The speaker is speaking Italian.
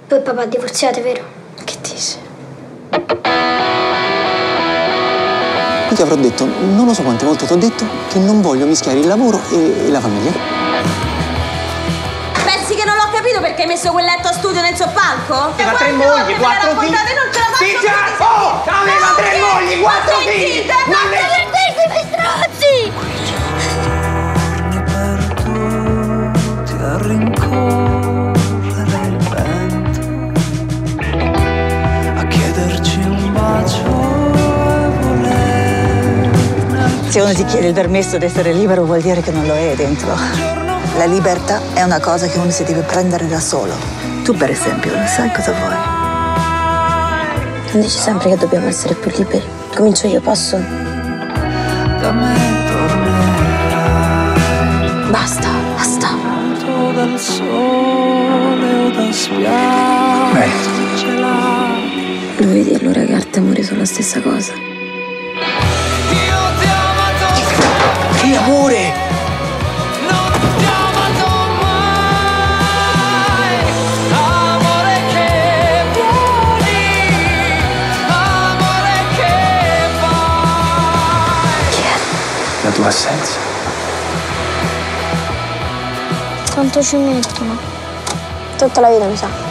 Voi e papà divorziate, vero? Che dici? Io ti avrò detto, non lo so quante volte ti ho detto, che non voglio mischiare il lavoro e la famiglia. Pensi che non l'ho capito perché hai messo quel letto studio nel soppalco? Aveva 3 mogli, 4 figli. Non ce la faccio più. Oh, aveva 3 mogli, 4 figli. Se uno ti chiede il permesso di essere libero vuol dire che non lo è dentro. La libertà è una cosa che uno si deve prendere da solo. Tu per esempio lo sai cosa vuoi? Non dici sempre che dobbiamo essere più liberi. Comincio io, posso? Basta, basta. Lo vedi allora che arte e amore sono la stessa cosa? Che amore! La tua assenza. Quanto ci mettono? Tutta la vita, mi sa.